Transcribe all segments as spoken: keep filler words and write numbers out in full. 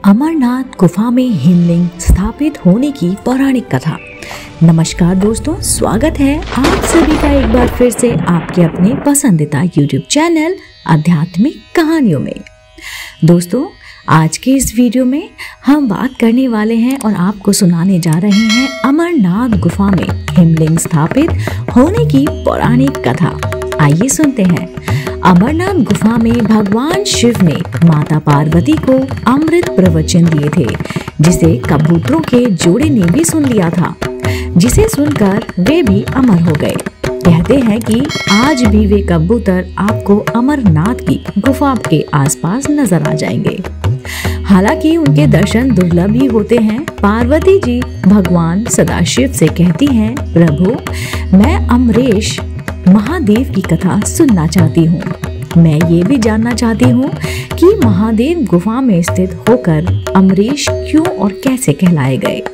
अमरनाथ गुफा में हिमलिंग स्थापित होने की पौराणिक कथा। नमस्कार दोस्तों, स्वागत है आप सभी का एक बार फिर से आपके अपने पसंदीदा यूट्यूब चैनल आध्यात्मिक कहानियों में। दोस्तों, आज के इस वीडियो में हम बात करने वाले हैं और आपको सुनाने जा रहे हैं अमरनाथ गुफा में हिमलिंग स्थापित होने की पौराणिक कथा। आइए सुनते हैं। अमरनाथ गुफा में भगवान शिव ने माता पार्वती को अमृत प्रवचन दिए थे, जिसे कबूतरों के जोड़े ने भी सुन लिया था, जिसे सुनकर वे भी अमर हो गए। कहते हैं कि आज भी वे कबूतर आपको अमरनाथ की गुफा के आसपास नजर आ जाएंगे। हालांकि उनके दर्शन दुर्लभ ही होते हैं। पार्वती जी भगवान सदाशिव से कहती हैं, प्रभु, मैं अमरेश महादेव की कथा सुनना चाहती हूँ। मैं ये भी जानना चाहती हूँ कि महादेव गुफा में स्थित होकर अमरेश क्यों और कैसे कहलाए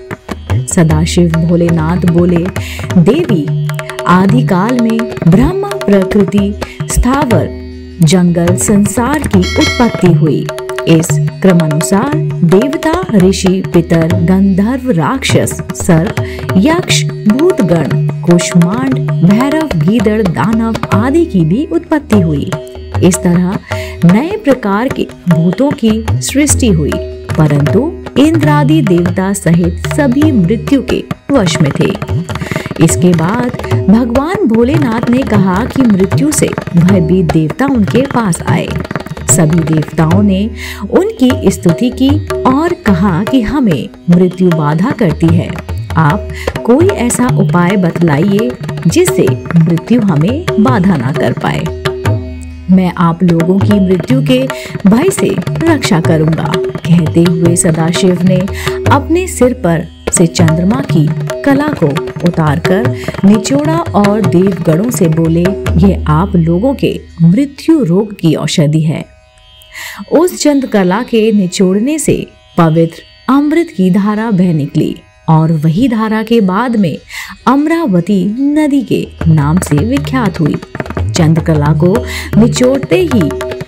गए। सदाशिव भोलेनाथ बोले, देवी, आदिकाल में ब्रह्मा प्रकृति स्थावर जंगल संसार की उत्पत्ति हुई। इस क्रमानुसार देवता, ऋषि, पितर, गंधर्व, राक्षस, सर्प, यक्ष, भूतगण, कुष्मांड, भैरव, गीदड़, दानव आदि की भी उत्पत्ति हुई। इस तरह नए प्रकार के भूतों की सृष्टि हुई, परंतु इंद्र आदि देवता सहित सभी मृत्यु के वश में थे। इसके बाद भगवान भोलेनाथ ने कहा कि मृत्यु से भयभीत देवता उनके पास आए। सभी देवताओं ने उनकी स्तुति की और कहा कि हमें मृत्यु बाधा करती है। आप कोई ऐसा उपाय बतलाइए जिससे मृत्यु हमें बाधा ना कर पाए। मैं आप लोगों की मृत्यु के भय से रक्षा करूंगा। कहते हुए सदाशिव ने अपने सिर पर से चंद्रमा की कला को उतारकर निचोड़ा और देवगणों से बोले, यह आप लोगों के मृत्यु रोग की औषधि है। उस चंद्रकला के निचोड़ने से पवित्र अमृत की धारा बह निकली और वही धारा के बाद में अमरावती नदी के नाम से विख्यात हुई। चंद्रकला को निचोड़ते ही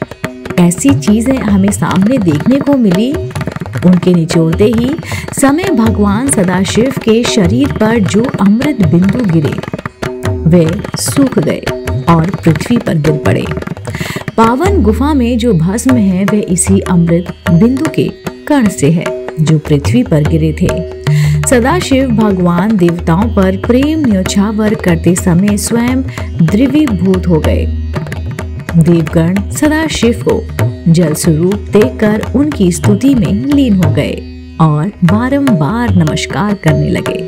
ऐसी चीजें हमें सामने देखने को मिली। उनके निचोड़ते ही समय भगवान सदाशिव के शरीर पर जो अमृत बिंदु गिरे वे सूख गए और पृथ्वी पर गिर पड़े। पावन गुफा में जो भस्म है वह इसी अमृत बिंदु के कण से है जो पृथ्वी पर गिरे थे। सदाशिव भगवान देवताओं पर प्रेम न्योछावर करते समय स्वयं द्रवीभूत हो गए। देवगण सदाशिव को जल स्वरूप देखकर उनकी स्तुति में लीन हो गए और बारंबार नमस्कार करने लगे।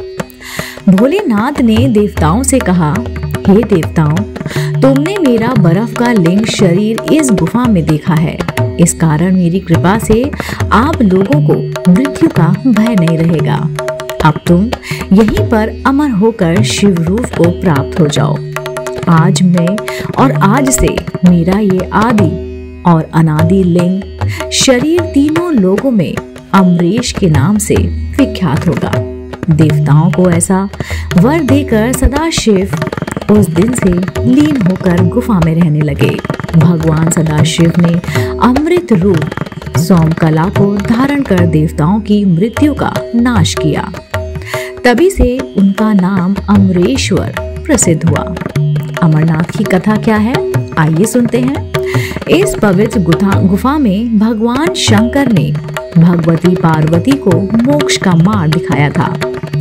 भोलेनाथ ने देवताओं से कहा, हे देवताओं, तुमने मेरा बर्फ का लिंग शरीर इस गुफा में देखा है। इस कारण मेरी कृपा से आप लोगों को मृत्यु का भय नहीं रहेगा। अब तुम यहीं पर अमर होकर शिव रूप को प्राप्त हो जाओ। आज मैं और आज से मेरा ये आदि और अनादि लिंग शरीर तीनों लोगों में अमरेश के नाम से विख्यात होगा। देवताओं को ऐसा वर देकर सदाशिव उस दिन से लीन होकर गुफा में रहने लगे। भगवान सदाशिव ने अमृत रूप सोमकला को धारण कर देवताओं की मृत्यु का नाश किया। तभी से उनका नाम अमरेश्वर प्रसिद्ध हुआ। अमरनाथ की कथा क्या है, आइए सुनते हैं। इस पवित्र गुफा में भगवान शंकर ने भगवती पार्वती को मोक्ष का मार्ग दिखाया था।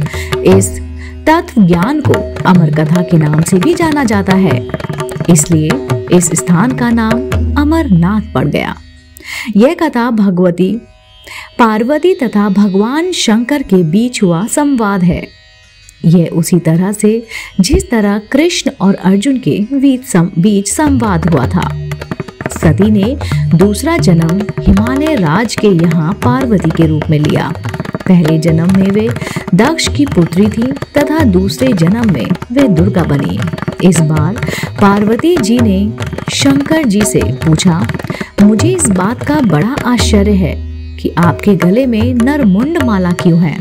इस तत्व ज्ञान को अमर कथा के नाम से भी जाना जाता है, इसलिए इस स्थान का नाम अमरनाथ पड़ गया। यह कथा भगवती पार्वती तथा भगवान शंकर के बीच हुआ संवाद है। यह उसी तरह से जिस तरह कृष्ण और अर्जुन के बीच संवाद हुआ था। सती ने दूसरा जन्म हिमालय राज के यहाँ पार्वती के रूप में लिया। पहले जन्म में वे दक्ष की पुत्री थी तथा दूसरे जन्म में वे दुर्गा बनी। इस बार पार्वती जी ने शंकर जी से पूछा, मुझे इस बात का बड़ा आश्चर्य है कि आपके गले में नरमुंड माला क्यों है।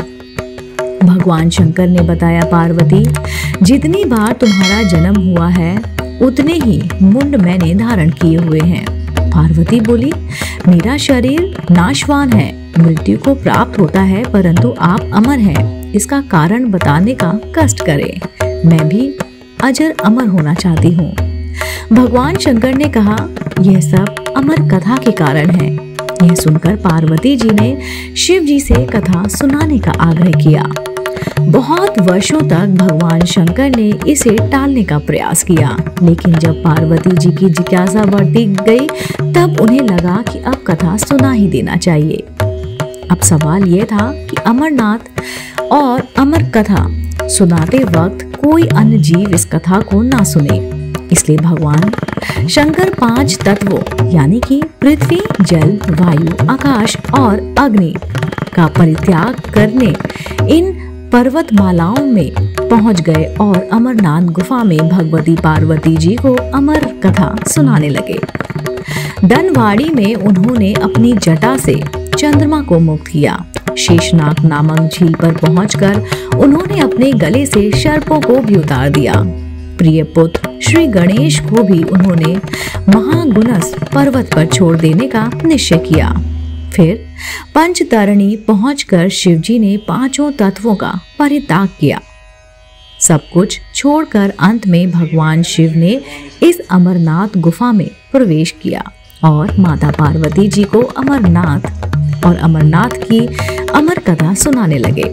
भगवान शंकर ने बताया, पार्वती, जितनी बार तुम्हारा जन्म हुआ है उतने ही मुंड मैंने धारण किए हुए हैं। पार्वती बोली, मेरा शरीर नाशवान है मृत्यु को प्राप्त होता है, परंतु आप अमर हैं, इसका कारण बताने का कष्ट करें। मैं भी अजर अमर होना चाहती हूँ। भगवान शंकर ने कहा, यह सब अमर कथा के कारण है। यह सुनकर पार्वती जी ने शिव जी से कथा सुनाने का आग्रह किया। बहुत वर्षों तक भगवान शंकर ने इसे टालने का प्रयास किया, लेकिन जब पार्वती जी की जिज्ञासा बढ़ती गई तब उन्हें लगा कि अब कथा सुना ही देना चाहिए। अब सवाल यह था कि अमरनाथ और अमर कथा सुनाते वक्त कोई अन्य जीव इस कथा को ना सुने। इसलिए भगवान शंकर पांच तत्वों यानी कि पृथ्वी, जल, वायु, आकाश और अग्नि का परित्याग करने इन पर्वतमालाओं में पहुंच गए और अमरनाथ गुफा में भगवती पार्वती जी को अमर कथा सुनाने लगे। धनवाड़ी में उन्होंने अपनी जटा से चंद्रमा को मुक्त किया। शेषनाग नामक झील पर पहुंचकर उन्होंने अपने गले से सर्पों को भी उतार दिया। प्रिय पुत्र श्री गणेश को भी उन्होंने महागुणस पर्वत पर छोड़ देने का निश्चय किया। फिर पंचतरणी पहुंचकर शिवजी ने पांचों तत्वों का परित्याग किया। सब कुछ छोड़कर अंत में भगवान शिव ने इस अमरनाथ गुफा में प्रवेश किया और माता पार्वती जी को अमरनाथ और अमरनाथ की अमर कथा सुनाने लगे।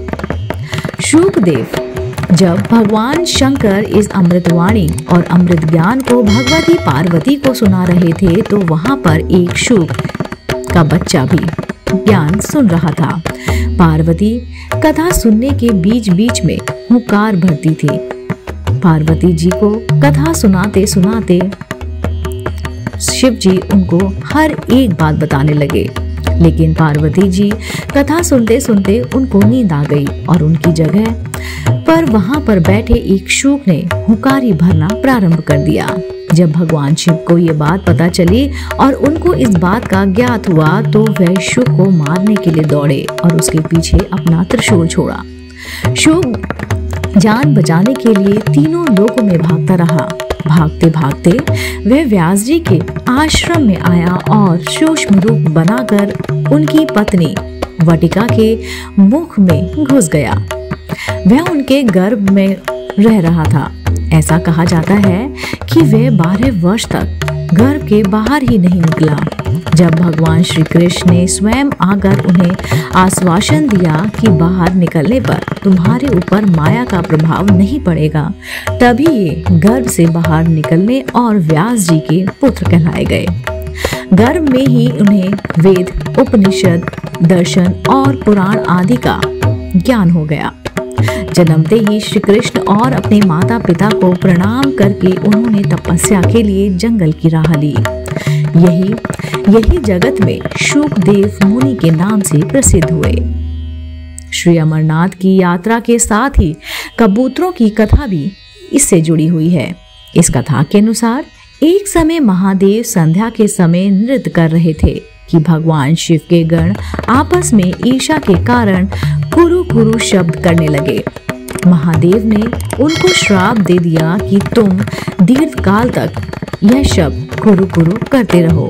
शुकदेव जब भगवान शंकर इस अमृतवाणी और अमृत ज्ञान को भगवती पार्वती को सुना रहे थे तो वहां पर एक शुक का बच्चा भी ज्ञान सुन रहा था। पार्वती कथा सुनने के बीच बीच में हुंकार भरती थी। पार्वती जी को कथा सुनाते सुनाते शिव जी उनको हर एक बात बताने लगे, लेकिन पार्वती जी कथा सुनते सुनते उनको नींद आ गई और उनकी जगह पर वहां पर बैठे एक शुक ने हुंकारी भरना प्रारंभ कर दिया। जब भगवान शिव को ये बात पता चली और उनको इस बात का ज्ञात हुआ तो वह शुक को मारने के लिए दौड़े और उसके पीछे अपना त्रिशूल छोड़ा। शुक जान बचाने के लिए तीनों लोकों में भागता रहा। भागते भागते वह व्यास जी के आश्रम में आया और सूक्ष्म रूप बनाकर उनकी पत्नी वटिका के मुख में घुस गया। वह उनके गर्भ में रह रहा था। ऐसा कहा जाता है कि वह बारह वर्ष तक गर्भ के बाहर ही नहीं निकला। जब भगवान श्री कृष्ण ने स्वयं आकर उन्हें आश्वासन दिया कि बाहर निकलने पर तुम्हारे ऊपर माया का प्रभाव नहीं पड़ेगा, तभी ये गर्भ से बाहर निकलने और व्यास जी के पुत्र कहलाए गए। गर्भ में ही उन्हें वेद, उपनिषद, दर्शन और पुराण आदि का ज्ञान हो गया। जन्मते ही श्री कृष्ण और अपने माता पिता को प्रणाम करके उन्होंने तपस्या के लिए जंगल की राह ली। यही यही जगत में शुकदेव मुनि के नाम से प्रसिद्ध हुए। श्री अमरनाथ की यात्रा के साथ ही कबूतरों की कथा भी इससे जुड़ी हुई है। इस कथा के अनुसार एक समय महादेव संध्या के समय नृत्य कर रहे थे कि भगवान शिव के गण आपस में ईर्ष्या के कारण कुरु कुरु शब्द करने लगे। महादेव ने उनको श्राप दे दिया कि तुम दीर्घ काल तक यह शब्द कुरु कुरु करते रहो।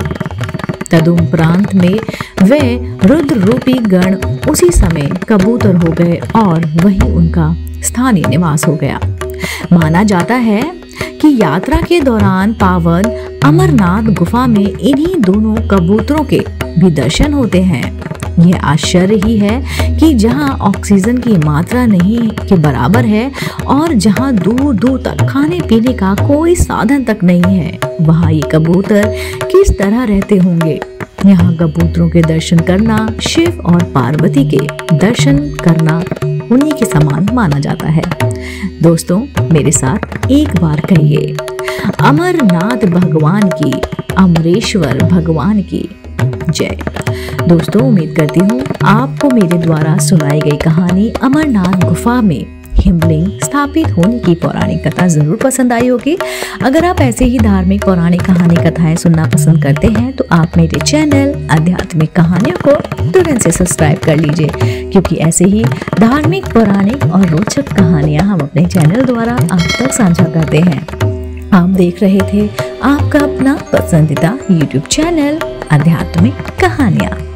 तदुपरांत में वे रुद्र रूपी गण उसी समय कबूतर हो गए और वही उनका स्थानीय निवास हो गया। माना जाता है कि यात्रा के दौरान पावन अमरनाथ गुफा में इन्हीं दोनों कबूतरों के भी दर्शन होते हैं। यह आश्चर्य ही है कि जहां ऑक्सीजन की मात्रा नहीं के बराबर है और जहां दूर दूर तक खाने पीने का कोई साधन तक नहीं है, वहां ये कबूतर किस तरह रहते होंगे। यहाँ कबूतरों के दर्शन करना शिव और पार्वती के दर्शन करना उन्हीं के समान माना जाता है। दोस्तों, मेरे साथ एक बार कहिए, अमरनाथ भगवान की, अमरेश्वर भगवान की जय। दोस्तों, उम्मीद करती हूँ आपको मेरे द्वारा सुनाई गई कहानी अमरनाथ गुफा में हिमलिंग स्थापित होने की पौराणिक कथा जरूर पसंद आई होगी। अगर आप ऐसे ही धार्मिक पौराणिक कहानी कथाएं सुनना पसंद करते हैं तो आप मेरे चैनल आध्यात्मिक कहानियों को तुरंत से सब्सक्राइब कर लीजिए, क्योंकि ऐसे ही धार्मिक, पौराणिक और रोचक कहानियां हम अपने चैनल द्वारा आप तक साझा करते हैं। आप देख रहे थे आपका अपना पसंदीदा यूट्यूब चैनल आध्यात्मिक कहानियां।